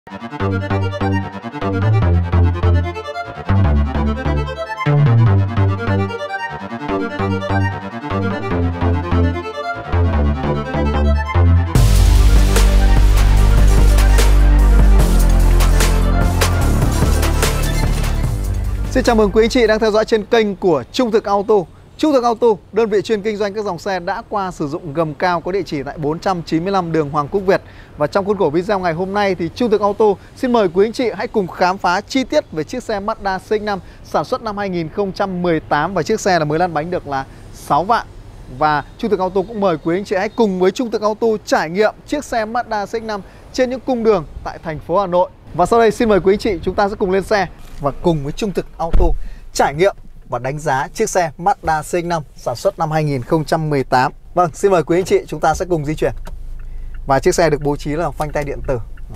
Xin chào mừng quý anh chị đang theo dõi trên kênh của Trung Thực Auto. Trung Thực Auto, đơn vị chuyên kinh doanh các dòng xe đã qua sử dụng gầm cao có địa chỉ tại 495 đường Hoàng Quốc Việt. Và trong khuôn khổ video ngày hôm nay thì Trung Thực Auto xin mời quý anh chị hãy cùng khám phá chi tiết về chiếc xe Mazda CX-5 sản xuất năm 2018 và chiếc xe là mới lăn bánh được là 6 vạn. Và Trung Thực Auto cũng mời quý anh chị hãy cùng với Trung Thực Auto trải nghiệm chiếc xe Mazda CX-5 trên những cung đường tại thành phố Hà Nội. Và sau đây xin mời quý anh chị chúng ta sẽ cùng lên xe và cùng với Trung Thực Auto trải nghiệm và đánh giá chiếc xe Mazda CX-5 sản xuất năm 2018. Vâng, xin mời quý anh chị chúng ta sẽ cùng di chuyển. Và chiếc xe được bố trí là phanh tay điện tử.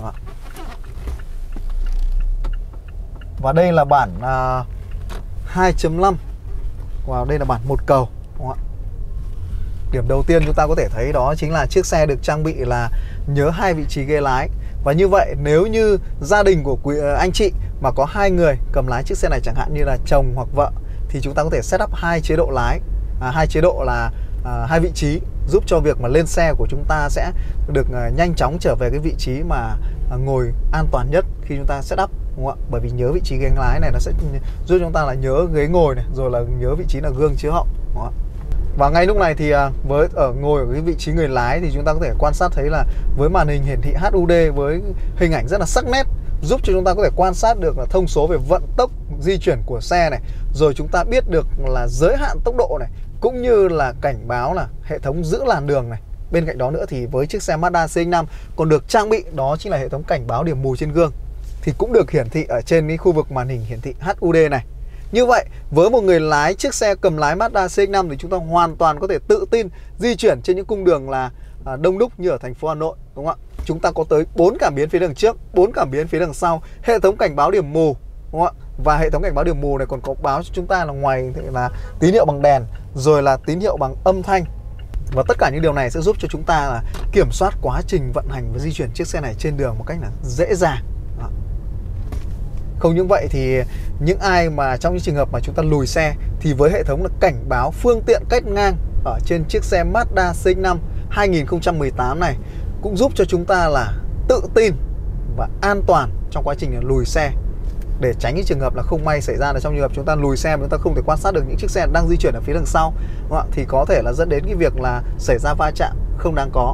Và đây là bản 2.5. Và đây là bản một cầu. Điểm đầu tiên chúng ta có thể thấy đó chính là chiếc xe được trang bị là nhớ 2 vị trí ghế lái. Và như vậy nếu như gia đình của quý anh chị mà có 2 người cầm lái chiếc xe này, chẳng hạn như là chồng hoặc vợ, thì chúng ta có thể set up 2 chế độ lái, 2 chế độ là 2 vị trí, giúp cho việc mà lên xe của chúng ta sẽ được nhanh chóng trở về cái vị trí mà ngồi an toàn nhất khi chúng ta set up, đúng không ạ? Bởi vì nhớ vị trí ghế lái này nó sẽ giúp chúng ta là nhớ ghế ngồi này, rồi là nhớ vị trí là gương chiếu hậu, đúng không ạ? Và ngay lúc này thì với ngồi ở cái vị trí người lái thì chúng ta có thể quan sát thấy là với màn hình hiển thị HUD với hình ảnh rất là sắc nét, giúp cho chúng ta có thể quan sát được là thông số về vận tốc di chuyển của xe này, rồi chúng ta biết được là giới hạn tốc độ này, cũng như là cảnh báo là hệ thống giữ làn đường này. Bên cạnh đó nữa thì với chiếc xe Mazda CX-5 còn được trang bị đó chính là hệ thống cảnh báo điểm mù trên gương, thì cũng được hiển thị ở trên cái khu vực màn hình hiển thị HUD này. Như vậy, với một người lái chiếc xe cầm lái Mazda CX-5 thì chúng ta hoàn toàn có thể tự tin di chuyển trên những cung đường là đông đúc như ở thành phố Hà Nội, đúng không ạ? Chúng ta có tới 4 cảm biến phía đằng trước, 4 cảm biến phía đằng sau, hệ thống cảnh báo điểm mù, đúng không ạ? Và hệ thống cảnh báo điểm mù này còn có báo cho chúng ta là ngoài là tín hiệu bằng đèn, rồi là tín hiệu bằng âm thanh. Và tất cả những điều này sẽ giúp cho chúng ta là kiểm soát quá trình vận hành và di chuyển chiếc xe này trên đường một cách là dễ dàng. Không những vậy thì những ai mà trong những trường hợp mà chúng ta lùi xe thì với hệ thống là cảnh báo phương tiện cách ngang ở trên chiếc xe Mazda CX-5 2018 này cũng giúp cho chúng ta là tự tin và an toàn trong quá trình lùi xe, để tránh những trường hợp là không may xảy ra là trong trường hợp chúng ta lùi xe mà chúng ta không thể quan sát được những chiếc xe đang di chuyển ở phía đằng sau, thì có thể là dẫn đến cái việc là xảy ra va chạm không đáng có.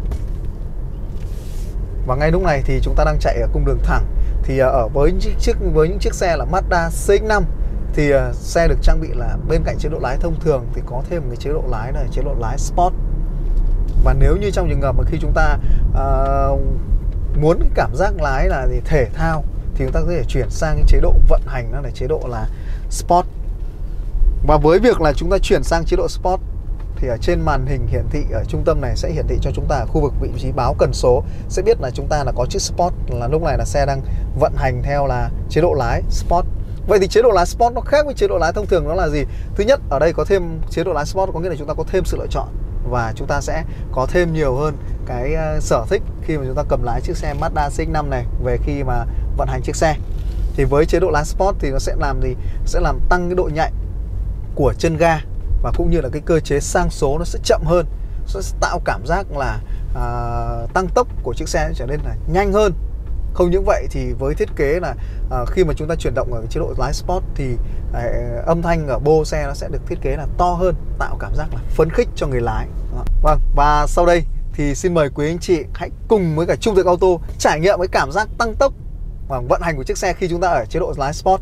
Và ngay lúc này thì chúng ta đang chạy ở cung đường thẳng. Thì với những chiếc xe là Mazda CX-5 thì xe được trang bị là bên cạnh chế độ lái thông thường thì có thêm một cái chế độ lái là chế độ lái Sport. Và nếu như trong trường hợp mà khi chúng ta muốn cái cảm giác lái là thể thao thì chúng ta có thể chuyển sang cái chế độ vận hành, đó là chế độ là Sport. Và với việc là chúng ta chuyển sang chế độ Sport thì ở trên màn hình hiển thị ở trung tâm này sẽ hiển thị cho chúng ta ở khu vực vị trí báo cần số, sẽ biết là chúng ta là có chiếc Sport, là lúc này là xe đang vận hành theo là chế độ lái Sport. Vậy thì chế độ lái Sport nó khác với chế độ lái thông thường, đó là gì? Thứ nhất, ở đây có thêm chế độ lái Sport có nghĩa là chúng ta có thêm sự lựa chọn và chúng ta sẽ có thêm nhiều hơn cái sở thích khi mà chúng ta cầm lái chiếc xe Mazda CX-5 này về khi mà vận hành chiếc xe. Thì với chế độ lái Sport thì nó sẽ làm gì? Sẽ làm tăng cái độ nhạy của chân ga, và cũng như là cái cơ chế sang số nó sẽ chậm hơn, nó sẽ tạo cảm giác là tăng tốc của chiếc xe trở nên là nhanh hơn. Không những vậy thì với thiết kế là khi mà chúng ta chuyển động ở chế độ lái Sport thì âm thanh ở bô xe nó sẽ được thiết kế là to hơn, tạo cảm giác là phấn khích cho người lái. Vâng, và sau đây thì xin mời quý anh chị hãy cùng với cả Trung Thực Auto trải nghiệm với cảm giác tăng tốc và vận hành của chiếc xe khi chúng ta ở chế độ lái Sport.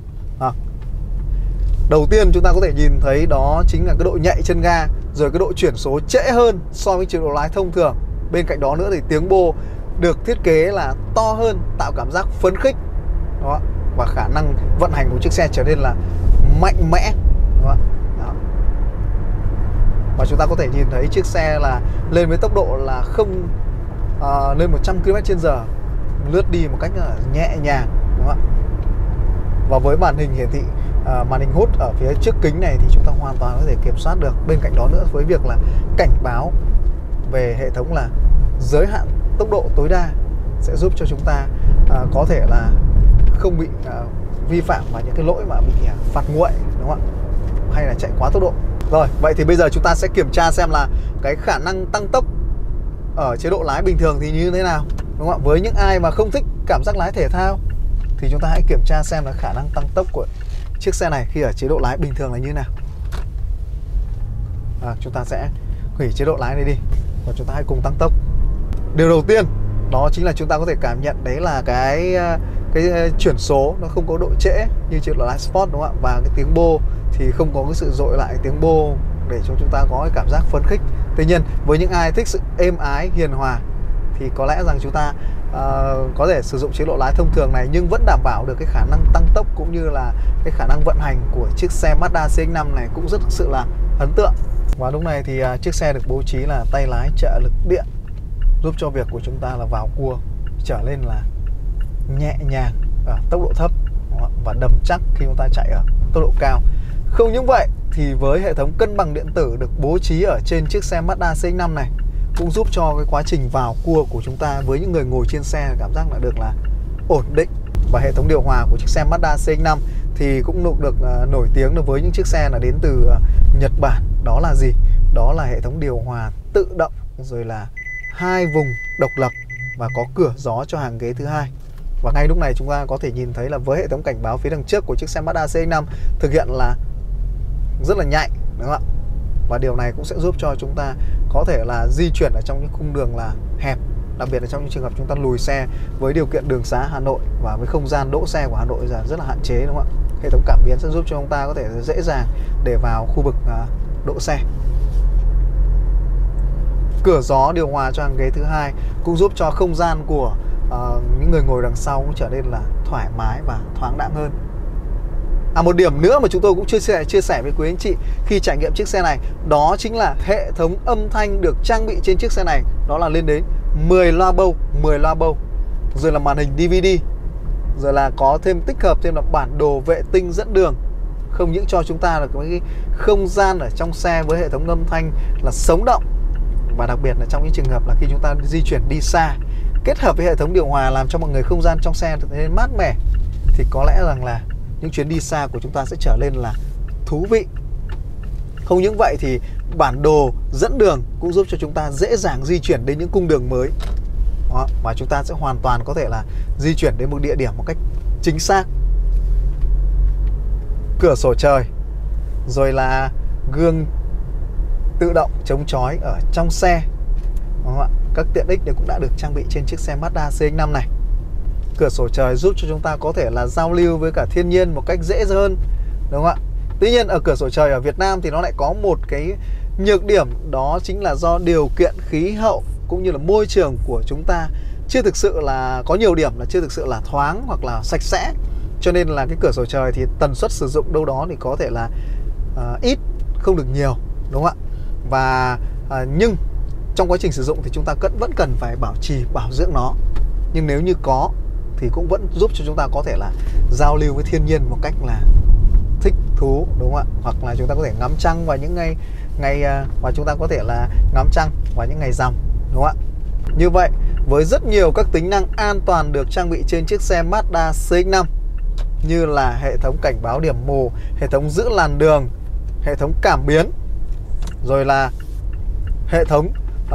Đầu tiên chúng ta có thể nhìn thấy đó chính là cái độ nhạy chân ga, rồi cái độ chuyển số trễ hơn so với chế độ lái thông thường. Bên cạnh đó nữa thì tiếng bô được thiết kế là to hơn, tạo cảm giác phấn khích đó, và khả năng vận hành của chiếc xe trở nên là mạnh mẽ đó. Và chúng ta có thể nhìn thấy chiếc xe là lên với tốc độ là không lên 100 km/h, lướt đi một cách là nhẹ nhàng, đúng không ạ? Và với màn hình hiển thị màn hình hút ở phía trước kính này thì chúng ta hoàn toàn có thể kiểm soát được. Bên cạnh đó nữa, với việc là cảnh báo về hệ thống là giới hạn tốc độ tối đa sẽ giúp cho chúng ta có thể là không bị vi phạm vào những cái lỗi mà bị phạt nguội, đúng không ạ? Hay là chạy quá tốc độ. Rồi, vậy thì bây giờ chúng ta sẽ kiểm tra xem là cái khả năng tăng tốc ở chế độ lái bình thường thì như thế nào, đúng không ạ? Với những ai mà không thích cảm giác lái thể thao thì chúng ta hãy kiểm tra xem là khả năng tăng tốc của chiếc xe này khi ở chế độ lái bình thường là như thế nào. Chúng ta sẽ hủy chế độ lái này đi và chúng ta hãy cùng tăng tốc. Điều đầu tiên đó chính là chúng ta có thể cảm nhận đấy là cái chuyển số nó không có độ trễ như chế độ lái Sport, đúng không ạ? Và cái tiếng bô thì không có cái sự dội lại tiếng bô để cho chúng ta có cái cảm giác phấn khích. Tuy nhiên với những ai thích sự êm ái hiền hòa thì có lẽ rằng chúng ta có thể sử dụng chế độ lái thông thường này nhưng vẫn đảm bảo được cái khả năng tăng tốc cũng như là cái khả năng vận hành của chiếc xe Mazda CX-5 này cũng rất sự là ấn tượng. Và lúc này thì chiếc xe được bố trí là tay lái trợ lực điện, giúp cho việc của chúng ta là vào cua trở lên là nhẹ nhàng ở tốc độ thấp và đầm chắc khi chúng ta chạy ở tốc độ cao. Không những vậy thì với hệ thống cân bằng điện tử được bố trí ở trên chiếc xe Mazda CX-5 này cũng giúp cho cái quá trình vào cua của chúng ta với những người ngồi trên xe cảm giác là được là ổn định. Và hệ thống điều hòa của chiếc xe Mazda CX-5 thì cũng được nổi tiếng được với những chiếc xe là đến từ Nhật Bản. Đó là gì? Đó là hệ thống điều hòa tự động, rồi là 2 vùng độc lập và có cửa gió cho hàng ghế thứ hai. Và ngay lúc này chúng ta có thể nhìn thấy là với hệ thống cảnh báo phía đằng trước của chiếc xe Mazda CX-5 thực hiện là rất là nhạy, đúng không ạ? Và điều này cũng sẽ giúp cho chúng ta có thể là di chuyển ở trong những khung đường là hẹp, đặc biệt là trong những trường hợp chúng ta lùi xe với điều kiện đường xá Hà Nội và với không gian đỗ xe của Hà Nội là rất là hạn chế, đúng không ạ? Hệ thống cảm biến sẽ giúp cho chúng ta có thể dễ dàng để vào khu vực đỗ xe. Cửa gió điều hòa cho hàng ghế thứ hai cũng giúp cho không gian của những người ngồi đằng sau cũng trở nên là thoải mái và thoáng đãng hơn. Một điểm nữa mà chúng tôi cũng chia sẻ với quý anh chị khi trải nghiệm chiếc xe này, đó chính là hệ thống âm thanh được trang bị trên chiếc xe này. Đó là lên đến 10 loa bầu, rồi là màn hình DVD, rồi là có thêm tích hợp thêm là bản đồ vệ tinh dẫn đường. Không những cho chúng ta được cái không gian ở trong xe với hệ thống âm thanh là sống động, và đặc biệt là trong những trường hợp là khi chúng ta di chuyển đi xa, kết hợp với hệ thống điều hòa làm cho mọi người không gian trong xe trở nên mát mẻ, thì có lẽ rằng là những chuyến đi xa của chúng ta sẽ trở nên là thú vị. Không những vậy thì bản đồ dẫn đường cũng giúp cho chúng ta dễ dàng di chuyển đến những cung đường mới. Đó, và chúng ta sẽ hoàn toàn có thể là di chuyển đến một địa điểm một cách chính xác. Cửa sổ trời, rồi là gương tự động chống chói ở trong xe. Đó, các tiện ích này cũng đã được trang bị trên chiếc xe Mazda CX-5 này. Cửa sổ trời giúp cho chúng ta có thể là giao lưu với cả thiên nhiên một cách dễ hơn, đúng không ạ? Tuy nhiên ở cửa sổ trời ở Việt Nam thì nó lại có một cái nhược điểm, đó chính là do điều kiện khí hậu cũng như là môi trường của chúng ta chưa thực sự là, có nhiều điểm là chưa thực sự là thoáng hoặc là sạch sẽ. Cho nên là cái cửa sổ trời thì tần suất sử dụng đâu đó thì có thể là ít, không được nhiều, đúng không ạ? Và nhưng trong quá trình sử dụng thì chúng ta vẫn cần phải bảo trì, bảo dưỡng nó. Nhưng nếu như có thì cũng vẫn giúp cho chúng ta có thể là giao lưu với thiên nhiên một cách là thích thú, đúng không ạ? Hoặc là chúng ta có thể ngắm trăng vào những ngày và chúng ta có thể là ngắm trăng vào những ngày rằm, đúng không ạ? Như vậy với rất nhiều các tính năng an toàn được trang bị trên chiếc xe Mazda CX-5 như là hệ thống cảnh báo điểm mù, hệ thống giữ làn đường, hệ thống cảm biến, rồi là hệ thống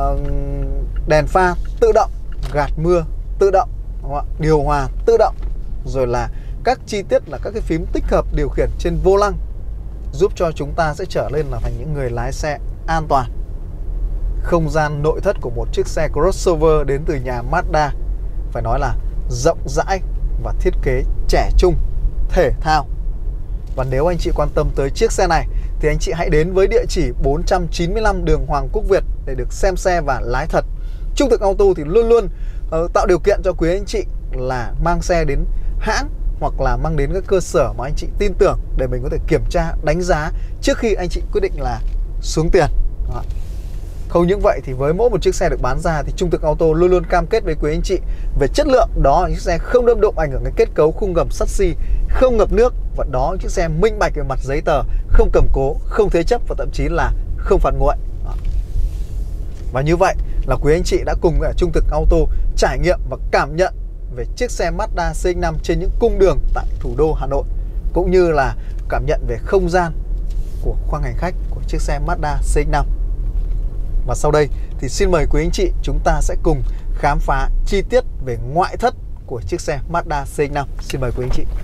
đèn pha tự động, gạt mưa tự động, đúng không ạ? Điều hòa tự động, rồi là các chi tiết là các cái phím tích hợp điều khiển trên vô lăng, giúp cho chúng ta sẽ trở lên là thành những người lái xe an toàn. Không gian nội thất của một chiếc xe crossover đến từ nhà Mazda phải nói là rộng rãi và thiết kế trẻ trung, thể thao. Và nếu anh chị quan tâm tới chiếc xe này thì anh chị hãy đến với địa chỉ 495 đường Hoàng Quốc Việt để được xem xe và lái thật. Trung Thực Auto thì luôn luôn tạo điều kiện cho quý anh chị là mang xe đến hãng hoặc là mang đến các cơ sở mà anh chị tin tưởng để mình có thể kiểm tra, đánh giá trước khi anh chị quyết định là xuống tiền. Đó. Không những vậy thì với mỗi một chiếc xe được bán ra thì Trung Thực Auto luôn luôn cam kết với quý anh chị về chất lượng. Đó là chiếc xe không đâm đụng ảnh hưởng đến kết cấu khung gầm sắt xi, không ngập nước, và đó là chiếc xe minh bạch về mặt giấy tờ, không cầm cố, không thế chấp và thậm chí là không phạt nguội. Và như vậy là quý anh chị đã cùng Trung Thực Auto trải nghiệm và cảm nhận về chiếc xe Mazda CX-5 trên những cung đường tại thủ đô Hà Nội, cũng như là cảm nhận về không gian của khoang hành khách của chiếc xe Mazda CX-5. Và sau đây thì xin mời quý anh chị chúng ta sẽ cùng khám phá chi tiết về ngoại thất của chiếc xe Mazda CX-5. Xin mời quý anh chị.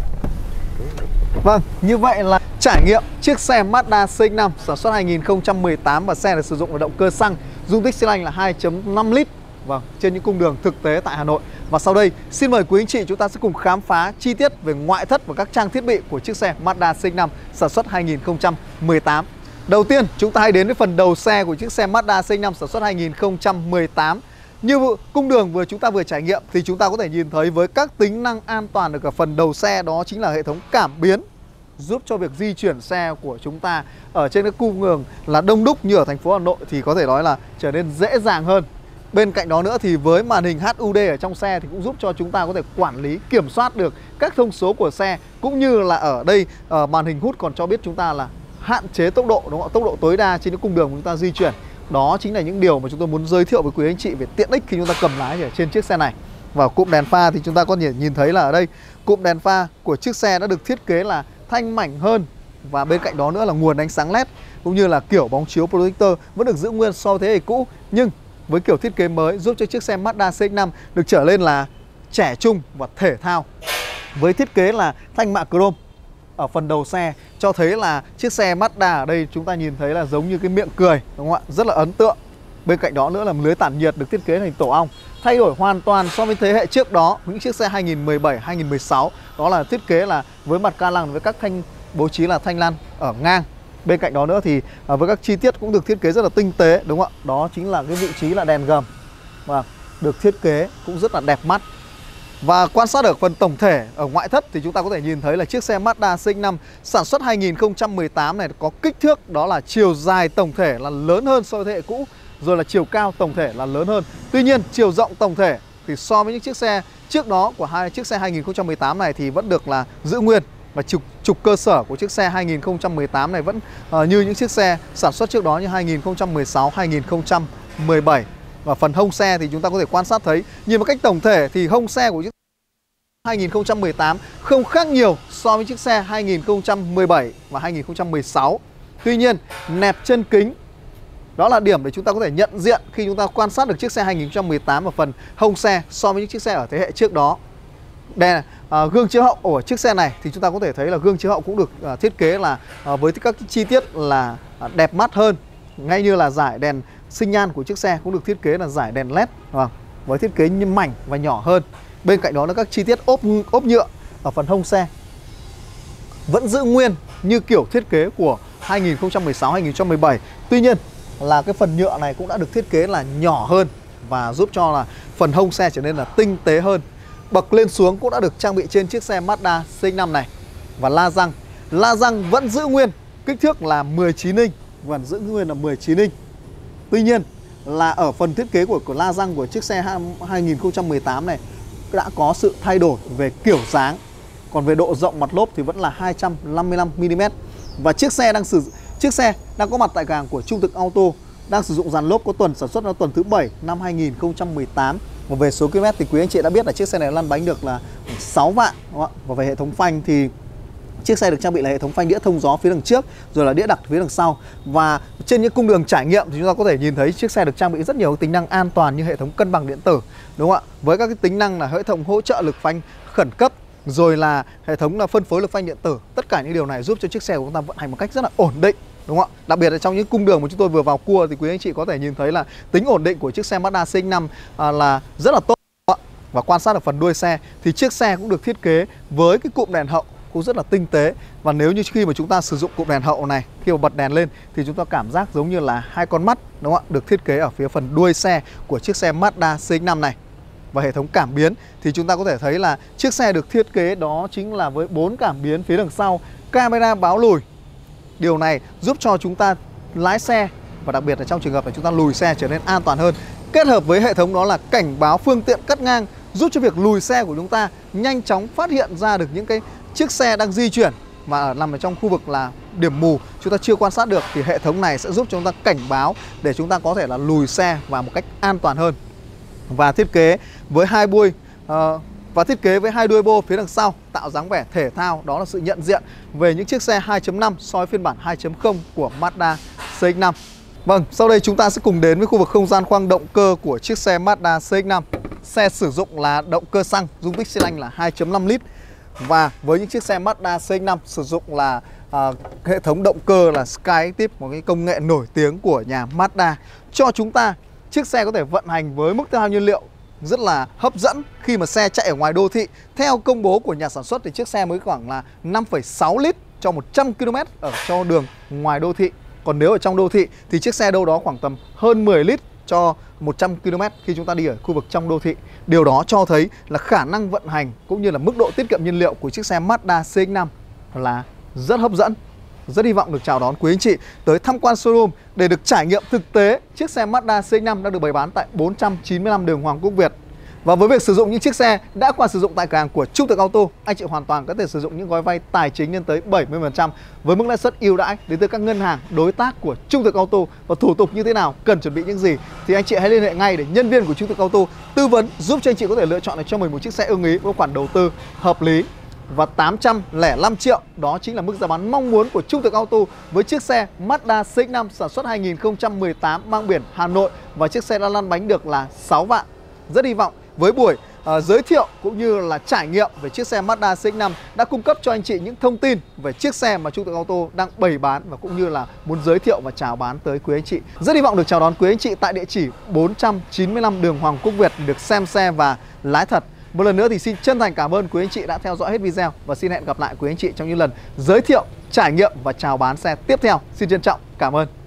Vâng, như vậy là trải nghiệm chiếc xe Mazda CX-5 sản xuất 2018 và xe được sử dụng ở động cơ xăng, dung tích xy lanh là 2.5 lít. Vâng, trên những cung đường thực tế tại Hà Nội. Và sau đây, xin mời quý anh chị chúng ta sẽ cùng khám phá chi tiết về ngoại thất và các trang thiết bị của chiếc xe Mazda CX-5 sản xuất 2018. Đầu tiên, chúng ta hãy đến với phần đầu xe của chiếc xe Mazda CX-5 sản xuất 2018. Như cung đường chúng ta vừa trải nghiệm thì chúng ta có thể nhìn thấy với các tính năng an toàn được ở phần đầu xe, đó chính là hệ thống cảm biến, giúp cho việc di chuyển xe của chúng ta ở trên các cung đường là đông đúc như ở thành phố Hà Nội thì có thể nói là trở nên dễ dàng hơn. Bên cạnh đó nữa thì với màn hình HUD ở trong xe thì cũng giúp cho chúng ta có thể quản lý, kiểm soát được các thông số của xe, cũng như là ở đây màn hình HUD còn cho biết chúng ta là hạn chế tốc độ, đúng không? Tốc độ tối đa trên những cung đường chúng ta di chuyển. Đó chính là những điều mà chúng tôi muốn giới thiệu với quý anh chị về tiện ích khi chúng ta cầm lái ở trên chiếc xe này. Và cụm đèn pha thì chúng ta có thể nhìn thấy là ở đây cụm đèn pha của chiếc xe đã được thiết kế là thanh mảnh hơn, và bên cạnh đó nữa là nguồn ánh sáng LED cũng như là kiểu bóng chiếu projector vẫn được giữ nguyên so với thế hệ cũ, nhưng với kiểu thiết kế mới giúp cho chiếc xe Mazda CX-5 được trở lên là trẻ trung và thể thao. Với thiết kế là thanh mạ chrome ở phần đầu xe cho thấy là chiếc xe Mazda ở đây chúng ta nhìn thấy là giống như cái miệng cười, đúng không ạ? Rất là ấn tượng. Bên cạnh đó nữa là lưới tản nhiệt được thiết kế thành tổ ong, thay đổi hoàn toàn so với thế hệ trước đó, những chiếc xe 2017, 2016. Đó là thiết kế là với mặt ca lăng với các thanh bố trí là thanh lăn ở ngang. Bên cạnh đó nữa thì với các chi tiết cũng được thiết kế rất là tinh tế, đúng không ạ? Đó chính là cái vị trí là đèn gầm và được thiết kế cũng rất là đẹp mắt. Và quan sát ở phần tổng thể ở ngoại thất thì chúng ta có thể nhìn thấy là chiếc xe Mazda CX-5 sản xuất 2018 này có kích thước đó là chiều dài tổng thể là lớn hơn so với thế hệ cũ, rồi là chiều cao tổng thể là lớn hơn. Tuy nhiên chiều rộng tổng thể thì so với những chiếc xe trước đó của hai chiếc xe 2018 này thì vẫn được là giữ nguyên. Và trục cơ sở của chiếc xe 2018 này vẫn như những chiếc xe sản xuất trước đó như 2016, 2017. Và phần hông xe thì chúng ta có thể quan sát thấy, nhìn một cách tổng thể thì hông xe của chiếc 2018 không khác nhiều so với chiếc xe 2017 và 2016. Tuy nhiên, nẹp chân kính đó là điểm để chúng ta có thể nhận diện khi chúng ta quan sát được chiếc xe 2018 và phần hông xe so với những chiếc xe ở thế hệ trước đó. Đây là gương chiếu hậu ở chiếc xe này thì chúng ta có thể thấy là gương chiếu hậu cũng được thiết kế là với các chi tiết là đẹp mắt hơn, ngay như là dải đèn sinh nhan của chiếc xe cũng được thiết kế là dải đèn LED với thiết kế mảnh và nhỏ hơn. Bên cạnh đó là các chi tiết ốp nhựa ở phần hông xe vẫn giữ nguyên như kiểu thiết kế của 2016, 2017. Tuy nhiên là cái phần nhựa này cũng đã được thiết kế là nhỏ hơn và giúp cho là phần hông xe trở nên là tinh tế hơn. Bậc lên xuống cũng đã được trang bị trên chiếc xe Mazda CX-5 này. Và la răng vẫn giữ nguyên kích thước là 19 inch, vẫn giữ nguyên là 19 inch. Tuy nhiên là ở phần thiết kế của la răng của chiếc xe 2018 này đã có sự thay đổi về kiểu dáng. Còn về độ rộng mặt lốp thì vẫn là 255 mm. Và chiếc xe đang có mặt tại cửa hàng của Trung Thực Auto, đang sử dụng dàn lốp có tuần sản xuất là tuần thứ 7 năm 2018. Và về số km thì quý anh chị đã biết là chiếc xe này lăn bánh được là 6 vạn, đúng không? Và về hệ thống phanh thì chiếc xe được trang bị là hệ thống phanh đĩa thông gió phía đằng trước, rồi là đĩa đặc phía đằng sau. Và trên những cung đường trải nghiệm thì chúng ta có thể nhìn thấy chiếc xe được trang bị rất nhiều tính năng an toàn như hệ thống cân bằng điện tử, đúng không ạ? Với các cái tính năng là hệ thống hỗ trợ lực phanh khẩn cấp, rồi là hệ thống là phân phối lực phanh điện tử. Tất cả những điều này giúp cho chiếc xe của chúng ta vận hành một cách rất là ổn định, đúng không ạ? Đặc biệt là trong những cung đường mà chúng tôi vừa vào cua thì quý anh chị có thể nhìn thấy là tính ổn định của chiếc xe Mazda CX-5 là rất là tốt. Và quan sát ở phần đuôi xe thì chiếc xe cũng được thiết kế với cái cụm đèn hậu cũng rất là tinh tế. Và nếu như khi mà chúng ta sử dụng cụm đèn hậu này, khi mà bật đèn lên thì chúng ta cảm giác giống như là hai con mắt, đúng không ạ? Được thiết kế ở phía phần đuôi xe của chiếc xe Mazda CX-5 này. Và hệ thống cảm biến thì chúng ta có thể thấy là chiếc xe được thiết kế đó chính là với 4 cảm biến phía đằng sau, camera báo lùi. Điều này giúp cho chúng ta lái xe và đặc biệt là trong trường hợp là chúng ta lùi xe trở nên an toàn hơn. Kết hợp với hệ thống đó là cảnh báo phương tiện cắt ngang, giúp cho việc lùi xe của chúng ta nhanh chóng phát hiện ra được những cái chiếc xe đang di chuyển và nằm ở trong khu vực là điểm mù chúng ta chưa quan sát được, thì hệ thống này sẽ giúp cho chúng ta cảnh báo để chúng ta có thể là lùi xe vào một cách an toàn hơn. Và thiết kế với hai bui và thiết kế với hai đuôi bô phía đằng sau tạo dáng vẻ thể thao. Đó là sự nhận diện về những chiếc xe 2.5 so với phiên bản 2.0 của Mazda CX-5. Vâng, sau đây chúng ta sẽ cùng đến với khu vực không gian khoang động cơ của chiếc xe Mazda CX-5. Xe sử dụng là động cơ xăng dung tích xi lanh là 2.5 lít. Và với những chiếc xe Mazda CX-5 sử dụng là hệ thống động cơ là Skyactiv, một cái công nghệ nổi tiếng của nhà Mazda, cho chúng ta chiếc xe có thể vận hành với mức tiêu hao nhiên liệu rất là hấp dẫn khi mà xe chạy ở ngoài đô thị. Theo công bố của nhà sản xuất thì chiếc xe mới khoảng là 5,6 lít cho 100 km ở cho đường ngoài đô thị. Còn nếu ở trong đô thị thì chiếc xe đâu đó khoảng tầm hơn 10 lít cho 100 km khi chúng ta đi ở khu vực trong đô thị. Điều đó cho thấy là khả năng vận hành cũng như là mức độ tiết kiệm nhiên liệu của chiếc xe Mazda CX-5 là rất hấp dẫn. Rất hy vọng được chào đón quý anh chị tới tham quan showroom để được trải nghiệm thực tế chiếc xe Mazda CX-5 đang được bày bán tại 495 đường Hoàng Quốc Việt. Và với việc sử dụng những chiếc xe đã qua sử dụng tại cửa hàng của Trung Thực Auto, anh chị hoàn toàn có thể sử dụng những gói vay tài chính lên tới 70% với mức lãi suất ưu đãi đến từ các ngân hàng đối tác của Trung Thực Auto. Và thủ tục như thế nào, cần chuẩn bị những gì thì anh chị hãy liên hệ ngay để nhân viên của Trung Thực Auto tư vấn giúp cho anh chị có thể lựa chọn được cho mình một chiếc xe ưng ý với khoản đầu tư hợp lý. Và 805 triệu đó chính là mức giá bán mong muốn của Trung Thực Auto với chiếc xe Mazda CX-5 sản xuất 2018 mang biển Hà Nội, và chiếc xe đã lăn bánh được là 6 vạn. Rất hy vọng với buổi giới thiệu cũng như là trải nghiệm về chiếc xe Mazda CX-5 đã cung cấp cho anh chị những thông tin về chiếc xe mà Trung Thực Auto đang bày bán và cũng như là muốn giới thiệu và chào bán tới quý anh chị. Rất hy vọng được chào đón quý anh chị tại địa chỉ 495 đường Hoàng Quốc Việt được xem xe và lái thật. Một lần nữa thì xin chân thành cảm ơn quý anh chị đã theo dõi hết video và xin hẹn gặp lại quý anh chị trong những lần giới thiệu, trải nghiệm và chào bán xe tiếp theo. Xin trân trọng cảm ơn.